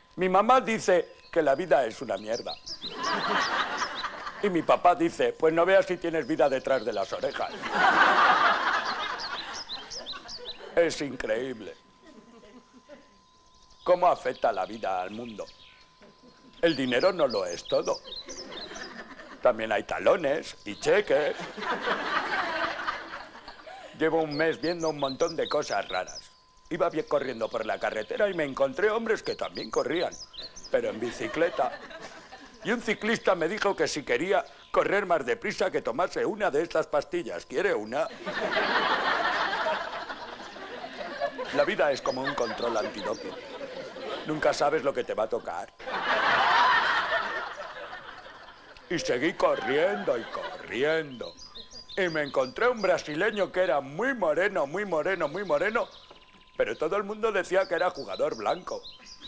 Mi mamá dice que la vida es una mierda. Y mi papá dice, pues no veas si tienes vida detrás de las orejas. Es increíble. ¿Cómo afecta la vida al mundo? El dinero no lo es todo. También hay talones y cheques. Llevo un mes viendo un montón de cosas raras. Iba bien corriendo por la carretera y me encontré hombres que también corrían, pero en bicicleta. Y un ciclista me dijo que si quería correr más deprisa que tomase una de estas pastillas. ¿Quiere una? La vida es como un control antidoping. Nunca sabes lo que te va a tocar. Y seguí corriendo y corriendo. Y me encontré un brasileño que era muy moreno, muy moreno, muy moreno, pero todo el mundo decía que era jugador blanco.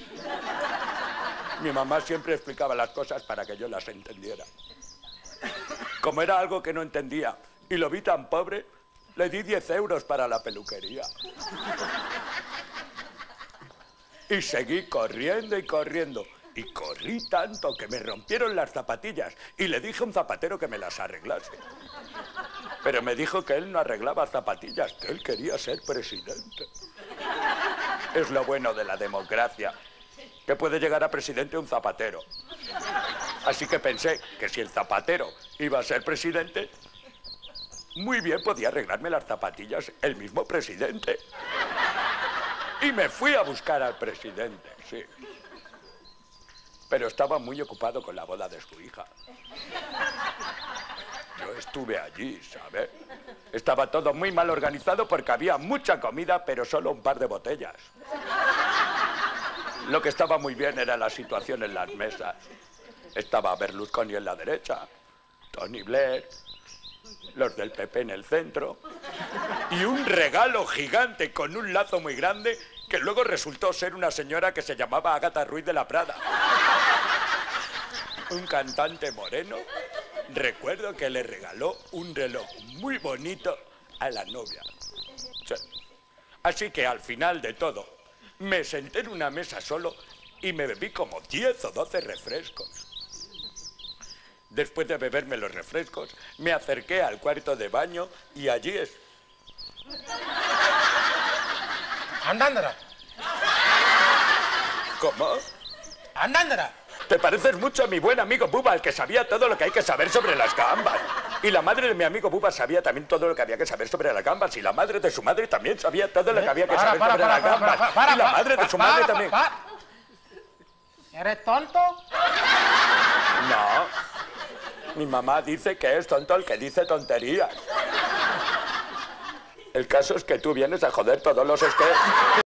Mi mamá siempre explicaba las cosas para que yo las entendiera. Como era algo que no entendía y lo vi tan pobre, le di 10 euros para la peluquería. Y seguí corriendo y corriendo. Y corrí tanto que me rompieron las zapatillas y le dije a un zapatero que me las arreglase. Pero me dijo que él no arreglaba zapatillas, que él quería ser presidente. Es lo bueno de la democracia, que puede llegar a presidente un zapatero. Así que pensé que si el zapatero iba a ser presidente, muy bien podía arreglarme las zapatillas el mismo presidente. Y me fui a buscar al presidente, sí. Pero estaba muy ocupado con la boda de su hija. Yo estuve allí, ¿sabes? Estaba todo muy mal organizado porque había mucha comida, pero solo un par de botellas. Lo que estaba muy bien era la situación en las mesas. Estaba Berlusconi en la derecha, Tony Blair, los del PP en el centro, y un regalo gigante con un lazo muy grande que luego resultó ser una señora que se llamaba Ágata Ruiz de la Prada. Un cantante moreno. Recuerdo que le regaló un reloj muy bonito a la novia. Sí. Así que al final de todo, me senté en una mesa solo y me bebí como 10 o 12 refrescos. Después de beberme los refrescos, me acerqué al cuarto de baño y allí es... Andándara. ¿Cómo? Andándara. Te pareces mucho a mi buen amigo Buba, el que sabía todo lo que hay que saber sobre las gambas. Y la madre de mi amigo Buba sabía también todo lo que había que saber sobre las gambas. Y la madre de su madre también sabía todo lo que había que saber sobre las gambas. Y la madre de su madre también. ¿Eres tonto? No. Mi mamá dice que es tonto el que dice tonterías. El caso es que tú vienes a joder todos los esquemas.